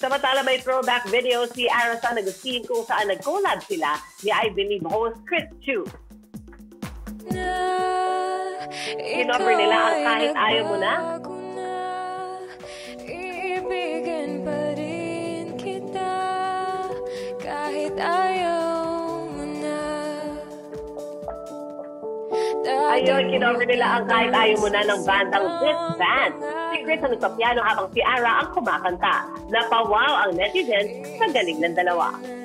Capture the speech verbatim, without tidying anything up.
Samantala may throwback video si Arra San Agustin kung saan nag-collab sila ni I Believe host Chris Tiu. Kinoffer nila ang Kahit Ayaw Mo Na. Ibigin pa rin kita kahit ayaw mo na. Ayun, kinoffer nila ang Kahit Ayaw Mo Na ng bandang This Band. Si Chris ang nagpapiano habang si Arra ang kumakanta. Napawaw ang netizens sa galing ng dalawa.